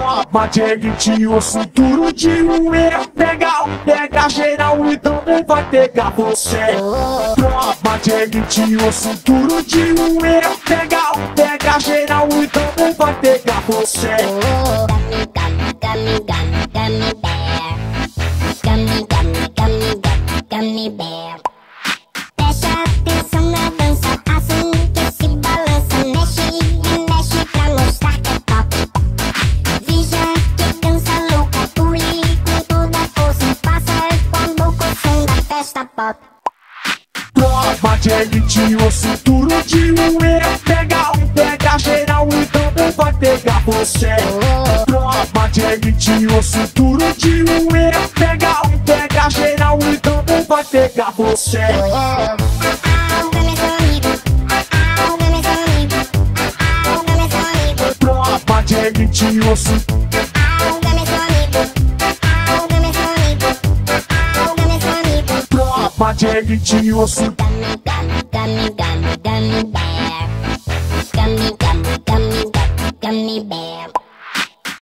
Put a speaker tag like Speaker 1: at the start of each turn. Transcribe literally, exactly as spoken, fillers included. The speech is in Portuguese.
Speaker 1: Tropa de elite, osso duro de moer. Pega, pega geral e também vai pegar você. Tropa de elite, osso duro de moer. Pega, pega geral e também vai pegar você.
Speaker 2: Gummy, gummy, gummy, gummy bear. Gummy, gummy, gummy, gummy, gummy bear. Preste atenção na dança, assim que se balança. Mexe e mexe pra mostrar que é top. Veja que dança louca, pule com toda a força. Faça com a boca o som da festa pop.
Speaker 1: Tropa de elite, osso duro de moer. Pega, pega geral e também vai pegar você. Tropa de elite, osso duro de moer. Pega, pega geral e também vai pegar você. Tropa de elite, osso. Tropa de elite, osso.
Speaker 2: Gummy, gummy, gummy, gummy, gummy bear.